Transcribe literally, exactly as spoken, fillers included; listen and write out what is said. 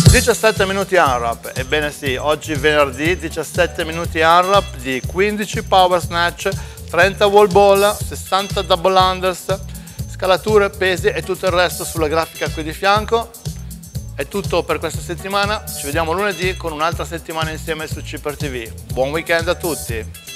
diciassette minuti ANRAP, ebbene sì, oggi venerdì diciassette minuti ANRAP di quindici power snatch, trenta wall ball, sessanta double unders, scalature, pesi e tutto il resto sulla grafica qui di fianco. È tutto per questa settimana, ci vediamo lunedì con un'altra settimana insieme su Cipper T V. Buon weekend a tutti!